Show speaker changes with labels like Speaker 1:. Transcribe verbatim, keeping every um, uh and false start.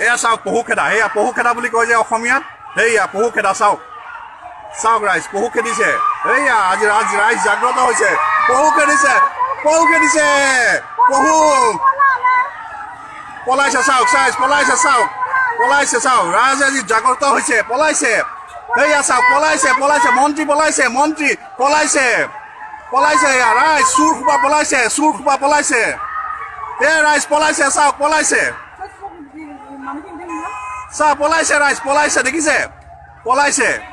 Speaker 1: এয়া চাওক পহু খেদা সেয়া পহু খেদা বুলি কয় যে অসমীয়াত সেয়া পহু খেদা চাওক চাওক ৰাইজ পহু খেদিছে এয়া আজি ৰাজ ৰাইজ জাগ্ৰত হৈছে পহু খেদিছে পহু খেদিছে পহু পলাইছে চাওক চাইজ পলাইছে চাওক পলাইছে চাওক ৰাইজ আজি জাগ্ৰত হৈছে পলাইছে সেয়া চাওক পলাইছে পলাইছে মন্ত্ৰী পলাইছে মন্ত্ৰী পলাইছে পলাইছে এয়া ৰাইজ চুৰ খোপা পলাইছে চুৰ খোপা পলাইছে এ ৰাইজ পলাইছে চাওক পলাইছে চাওক পলাইছে ৰাইজ পলাইছে দেখিছে পলাইছে